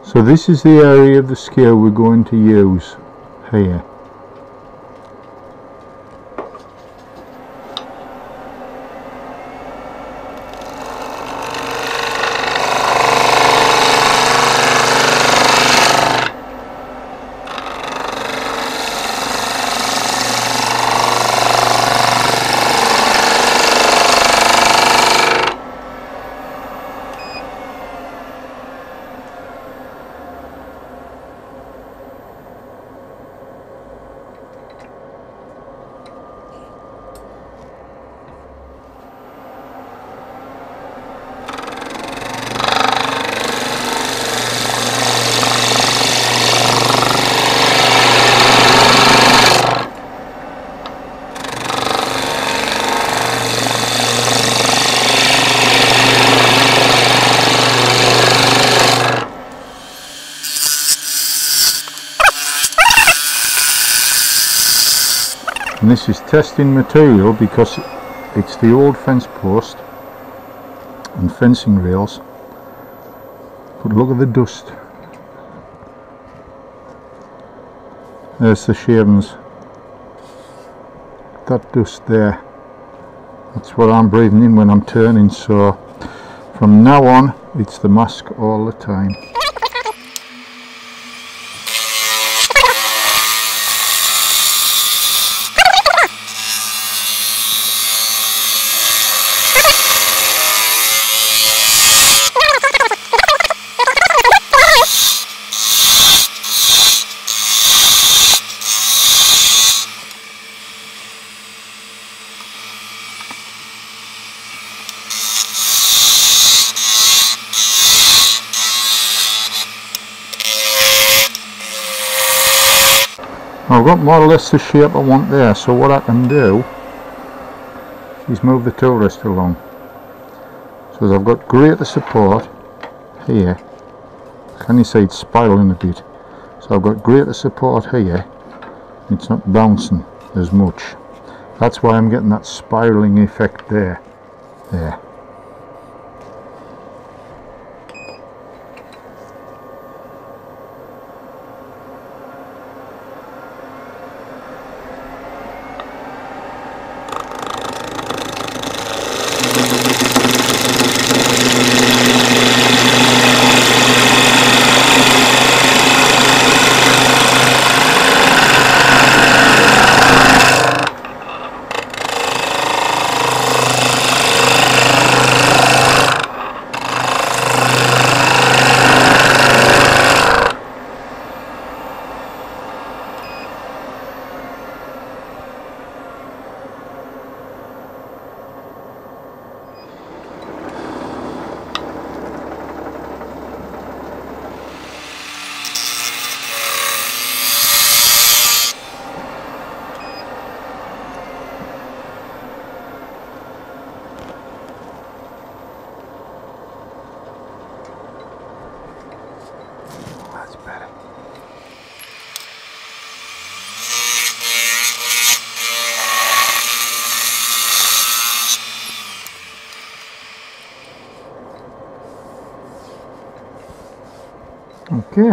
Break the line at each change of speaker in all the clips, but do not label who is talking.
So this is the area of the skewer we're going to use here. And this is testing material because it's the old fence post and fencing rails, but look at the dust. There's the shavings. That dust there, that's what I'm breathing in when I'm turning, so from now on it's the mask all the time. I've got more or less the shape I want there, so what I can do is move the tool rest along. So I've got greater support here. Can you see it's spiraling a bit? So I've got greater support here. It's not bouncing as much. That's why I'm getting that spiraling effect there. There. Okay,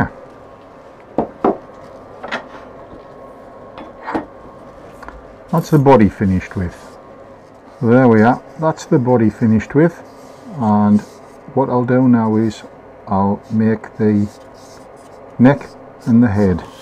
that's the body finished with. So there we are, that's the body finished with, and what I'll do now is I'll make the neck and the head.